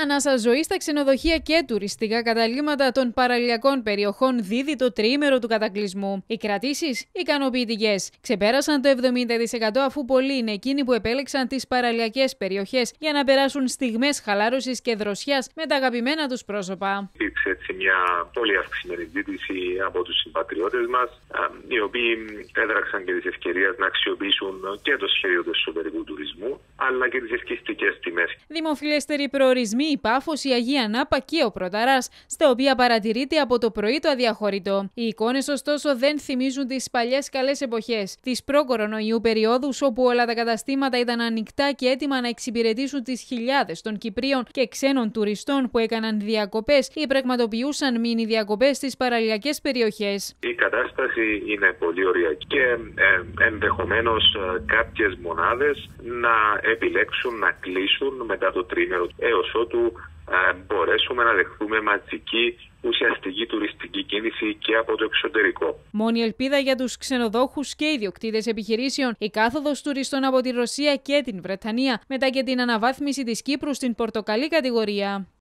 ανάσα ζωή στα ξενοδοχεία και τουριστικά καταλύματα των παραλιακών περιοχών δίδει το τριήμερο του κατακλυσμού. Οι κρατήσεις ικανοποιητικές. Ξεπέρασαν το 70% αφού πολλοί είναι εκείνοι που επέλεξαν τις παραλιακές περιοχές για να περάσουν στιγμές χαλάρωσης και δροσιάς με τα αγαπημένα τους πρόσωπα. Υπήρξε έτσι μια πολύ αυξημένη ζήτηση από τους συμπατριώτες μας, οι οποίοι έδραξαν και τις ευκαιρίες να αξιοποιήσουν και το σχέδιο του εσωτερικού τουρισμού, αλλά και τις ελκυστικές τιμές. Δημοφιλέστεροι προορισμοί, η Πάφος, η Αγία Νάπα και ο Πρωταράς, στα οποία παρατηρείται από το πρωί το αδιαχωρητό. Οι εικόνες, ωστόσο, δεν θυμίζουν τις παλιές καλές εποχές, τις προ-κορονοϊού περιόδους, όπου όλα τα καταστήματα ήταν ανοιχτά και έτοιμα να εξυπηρετήσουν τις χιλιάδες των Κυπρίων και ξένων τουριστών που έκαναν διακοπές ή πραγματοποιούσαν μίνι διακοπές στις παραλιακές περιοχές. Η κατάσταση είναι πολύ ωριακή και ενδεχομένως κάποιες μονάδες να επιλέξουν να κλείσουν μετά το τρίμερο, έως ότου μπορέσουμε να δεχθούμε μαζική ουσιαστική τουριστική κίνηση και από το εξωτερικό. Μόνη ελπίδα για τους ξενοδόχους και ιδιοκτήτες επιχειρήσεων, η κάθοδος τουριστών από τη Ρωσία και την Βρετανία, μετά και την αναβάθμιση της Κύπρου στην πορτοκαλί κατηγορία.